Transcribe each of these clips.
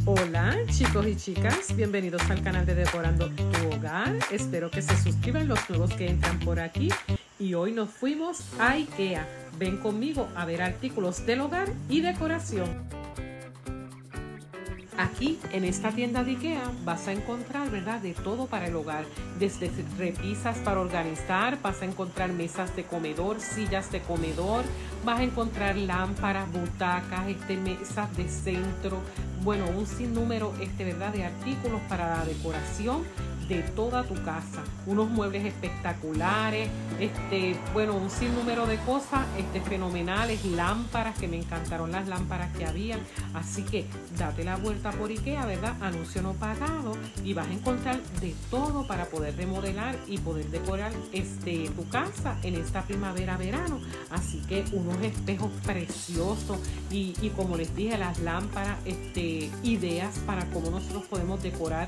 Hola chicos y chicas, bienvenidos al canal de Decorando tu Hogar. Espero que se suscriban los nuevos que entran por aquí. Y hoy nos fuimos a IKEA. Ven conmigo a ver artículos del hogar y decoración. Aquí en esta tienda de IKEA vas a encontrar, ¿verdad?, de todo para el hogar. Desde repisas para organizar, vas a encontrar mesas de comedor, sillas de comedor, vas a encontrar lámparas, butacas, mesas de centro. Bueno, un sinnúmero, ¿verdad?, de artículos para la decoración de toda tu casa. Unos muebles espectaculares, bueno, un sinnúmero de cosas fenomenales, lámparas, que me encantaron las lámparas que habían. Así que date la vuelta por IKEA, ¿verdad? Anuncio no pagado, y vas a encontrar de todo para poder remodelar y poder decorar tu casa en esta primavera-verano. Así que unos espejos preciosos y como les dije, las lámparas, ideas para cómo nosotros podemos decorar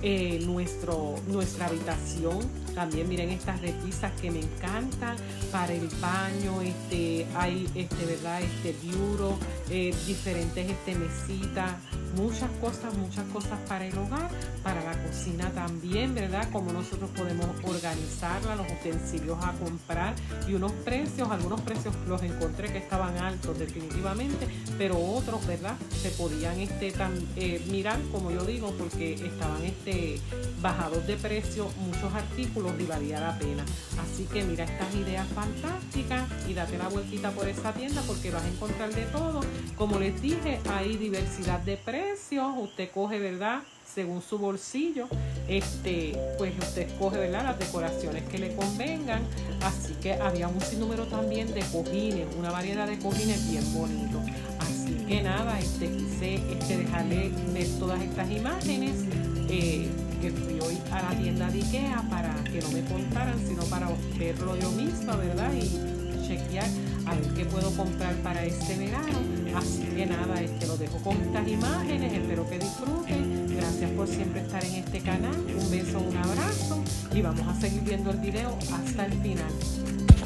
nuestra habitación. También miren estas repisas que me encantan para el baño. Hay verdad, bureau, diferentes mesitas, muchas cosas para el hogar, para la cocina también, verdad, como nosotros podemos organizarla, los utensilios a comprar, y algunos precios los encontré que estaban altos definitivamente, pero otros, verdad, se podían mirar, como yo digo, porque estaban bajados de precio muchos artículos y valía la pena. Así que mira estas ideas fantásticas y date la vueltita por esa tienda porque vas a encontrar de todo. Como les dije, hay diversidad de precios. Usted coge, verdad, según su bolsillo, pues usted escoge, ¿verdad?, las decoraciones que le convengan. Así que había un sinnúmero también de cojines, una variedad de cojines bien bonitos. Así que nada, quise dejarle ver todas estas imágenes, que fui hoy a la tienda de IKEA para que no me contaran, sino para verlo yo misma, ¿verdad? Y chequear a ver qué puedo comprar para este verano. Así que nada, lo dejo con estas imágenes. Espero que disfruten. Gracias por siempre estar en este canal. Un beso, un abrazo y vamos a seguir viendo el video hasta el final.